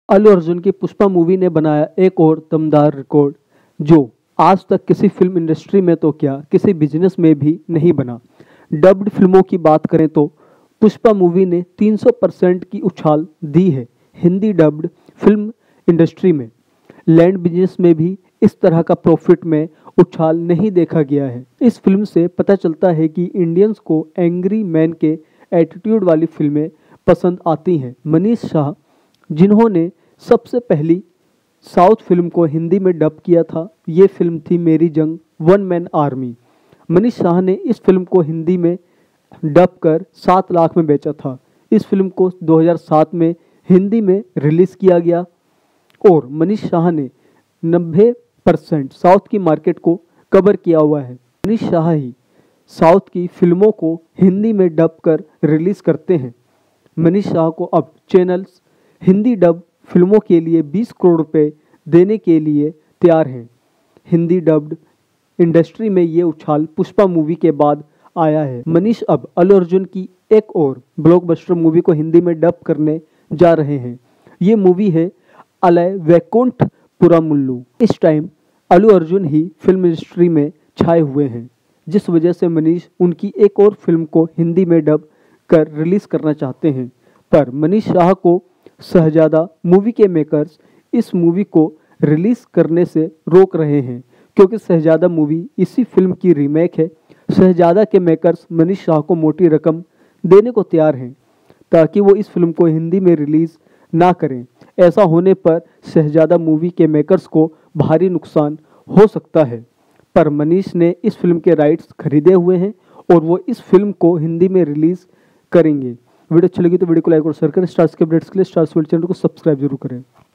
अल्लू अर्जुन की पुष्पा मूवी ने बनाया एक और दमदार रिकॉर्ड जो आज तक किसी फिल्म इंडस्ट्री में तो क्या किसी बिजनेस में भी नहीं बना। डब्ड फिल्मों की बात करें तो पुष्पा मूवी ने 300% की उछाल दी है हिंदी डब्ड फिल्म इंडस्ट्री में। लैंड बिजनेस में भी इस तरह का प्रॉफिट में उछाल नहीं देखा गया है। इस फिल्म से पता चलता है कि इंडियंस को एंग्री मैन के एटीट्यूड वाली फिल्में पसंद आती हैं। मनीष शाह, जिन्होंने सबसे पहली साउथ फिल्म को हिंदी में डब किया था, ये फिल्म थी मेरी जंग one man army. Manish Shah ने इस फिल्म को हिंदी में डब कर 7 लाख में बेचा था। इस फिल्म को 2007 में हिंदी में रिलीज किया गया और मनीष शाह ने 90% साउथ की मार्केट को कवर किया हुआ है। मनीष शाह ही साउथ की फिल्मों को हिंदी में डब कर रिलीज करते हैं। मनीष शाह को अब चैनल्स हिंदी डब फिल्मों के लिए 20 करोड़ रुपए देने के लिए तैयार हैं। हिंदी डब्ड इंडस्ट्री में ये उछाल पुष्पा मूवी के बाद आया है। मनीष अब अल्लू अर्जुन की एक और ब्लॉकबस्टर मूवी को हिंदी में डब करने जा रहे हैं। ये मूवी है अलय वैकुंठ पुरामुल्लू। इस टाइम अल्लू अर्जुन ही फिल्म इंडस्ट्री में छाए हुए हैं, जिस वजह से मनीष उनकी एक और फिल्म को हिंदी में डब कर रिलीज करना चाहते हैं। पर मनीष शाह को शहजादा मूवी के मेकर्स इस मूवी को रिलीज करने से रोक रहे हैं, क्योंकि शहजादा मूवी इसी फिल्म की रीमेक है। शहजादा के मेकर्स मनीष शाह को मोटी रकम देने को तैयार हैं ताकि वो इस फिल्म को हिंदी में रिलीज ना करें। ऐसा होने पर शहजादा मूवी के मेकर्स को भारी नुकसान हो सकता है। पर मनीष ने इस फिल्म के राइट्स खरीदे हुए हैं और वो इस फिल्म को हिंदी में रिलीज करेंगे। वीडियो अच्छी लगी तो वीडियो को लाइक और शेयर करें। स्टार्स के अपडेट्स के लिए स्टार्स वर्ल्ड चैनल को सब्सक्राइब जरूर करें।